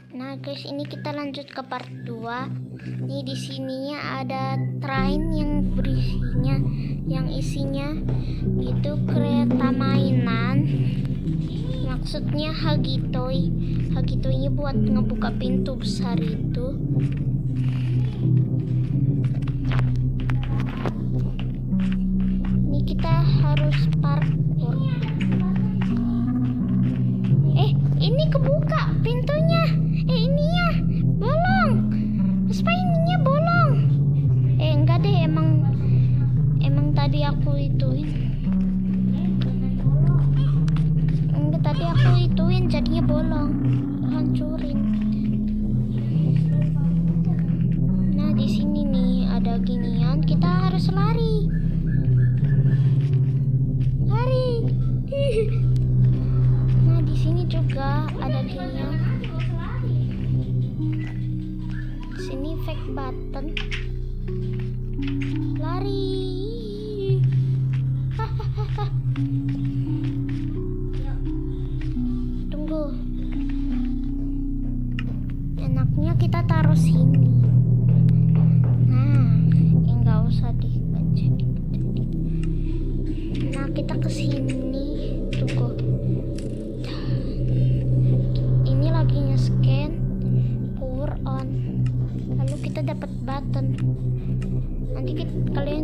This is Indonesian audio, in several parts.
Nah guys, ini kita lanjut ke part 2. Nih di sininya ada train yang berisinya, yang isinya itu kereta mainan. Maksudnya Hagitoy. Hagitoynya buat ngebuka pintu besar itu. Ini kita harus parkour. Ini kebuka pintunya. Ininya bolong. Terus ininya bolong. Enggak deh, emang tadi aku ituin. Enggak, tadi aku ituin jadinya bolong. Hancurin. Nah, di sini nih ada ginian, kita harus lari. Lari. Nah, di sini juga ada ginian. Sini fake button. Lari. Tunggu. Enaknya kita taruh sini. Nah, enggak usah dipencet. Nah, kita ke sini. Tunggu. Ini lagi nge-scan. Power on. Lalu kita dapat button. Nanti kalian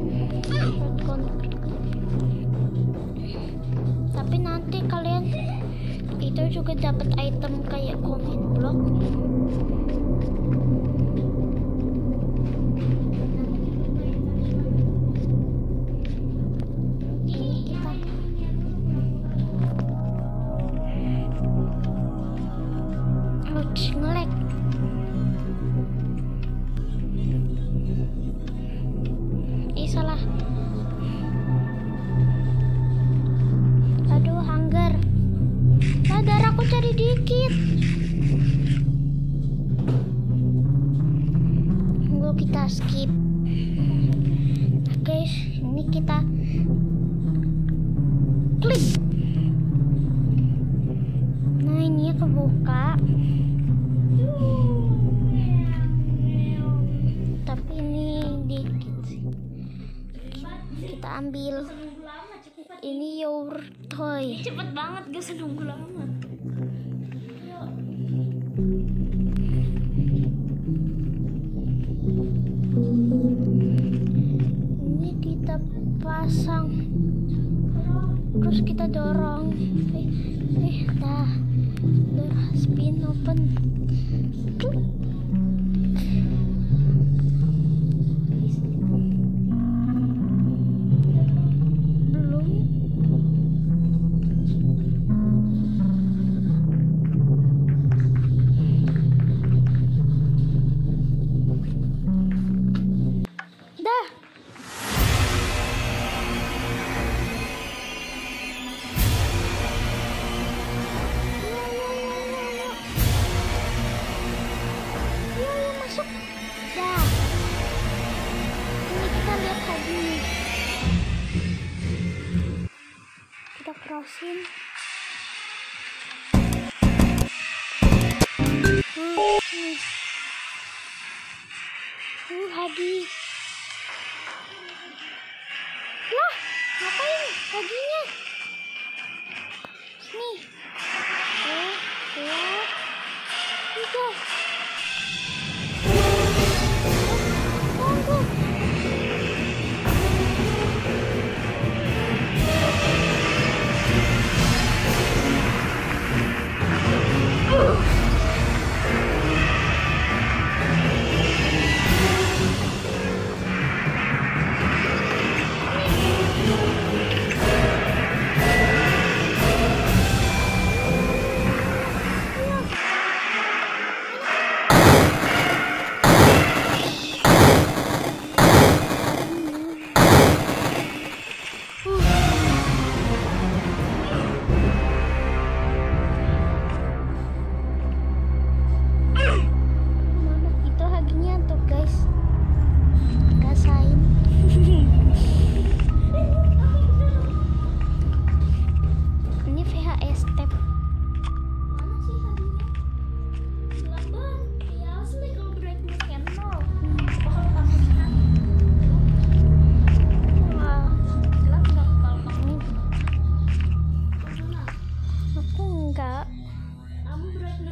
tapi nanti kalian itu juga dapat item kayak comment block. Ngelag. Salah. Aduh, hunger. Nah, darahku jadi dikit. Tunggu, kita skip. Nah, guys, ini kita klik. Nah, ini kebuka. Tapi ini dikit sih. Kita ambil. Ini your toy. Cepet banget, gak usah nunggu lama. Ini kita pasang. Terus kita dorong. Dah spin open. Klik. Crossing. Hagi. Lah, ngapain haginya? Nih. 1, 2, 3. Tunggu.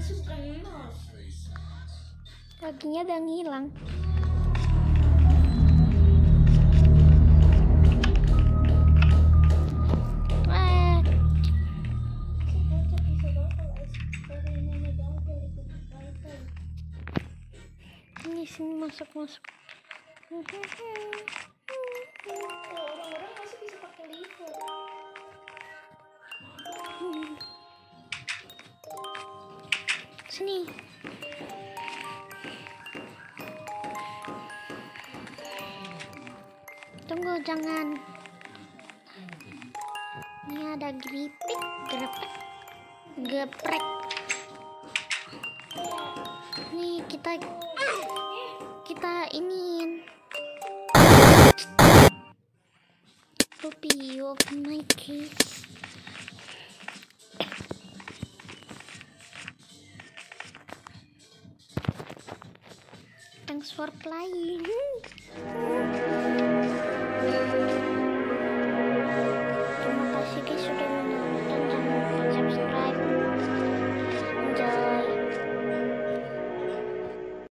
sih bukan nol. Kakinya udah ngilang. Ini sini masuk. Orang-orang masih bisa pakai liver. Sini. Tunggu, jangan. Ini ada geprek. Nih kita iniin. Rupi, you open my case. Thanks for playing.